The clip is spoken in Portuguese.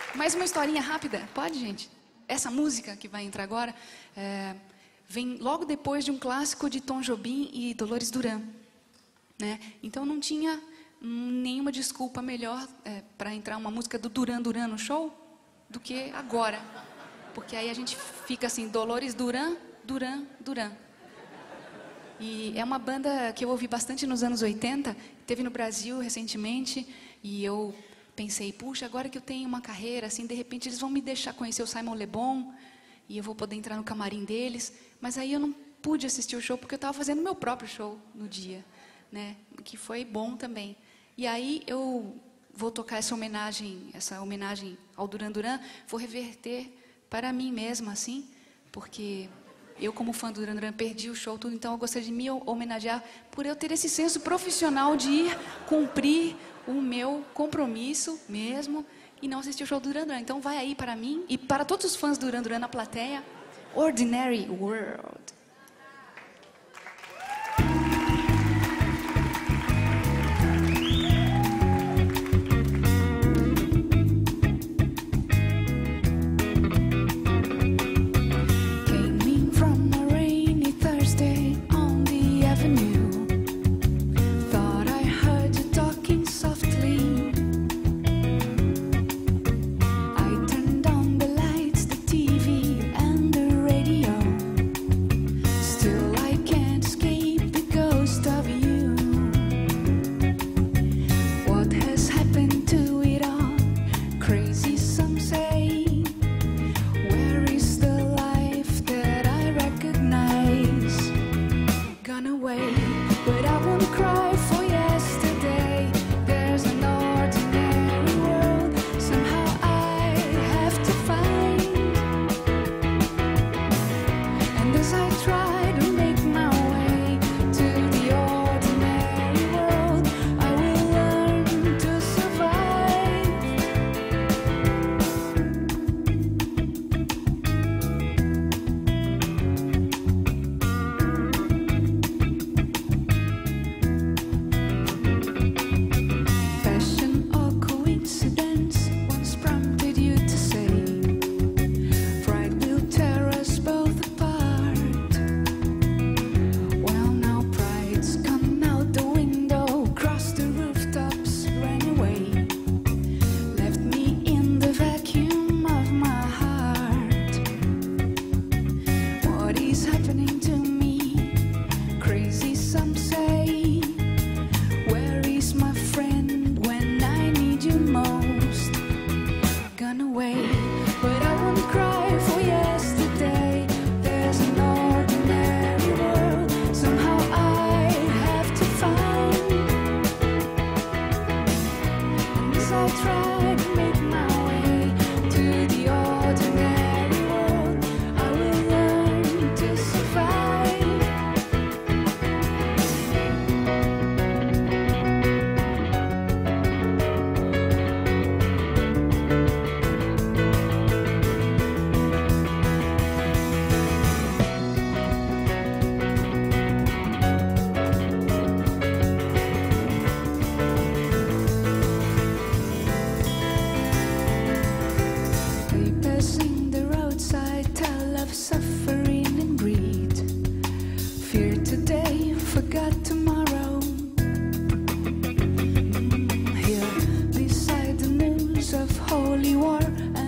Mais uma historinha rápida, pode, gente? Essa música que vai entrar agora vem logo depois de um clássico de Tom Jobim e Dolores Duran, né? Então não tinha nenhuma desculpa melhor para entrar uma música do Duran Duran no show do que agora. Porque aí a gente fica assim, Dolores Duran, Duran, Duran. E é uma banda que eu ouvi bastante nos anos 80, teve no Brasil recentemente, e eu pensei, puxa, agora que eu tenho uma carreira, assim, de repente eles vão me deixar conhecer o Simon Le Bon, e eu vou poder entrar no camarim deles, mas aí eu não pude assistir o show porque eu estava fazendo meu próprio show no dia, né? Que foi bom também. E aí eu vou tocar essa homenagem ao Duran Duran, vou reverter para mim mesma, assim, porque eu, como fã do Duran Duran, perdi o show, tudo, então eu gostaria de me homenagear por eu ter esse senso profissional de ir cumprir o meu compromisso mesmo e não assistir o show do Duran Duran. Então vai aí para mim e para todos os fãs do Duran Duran na plateia, Ordinary World. Holy war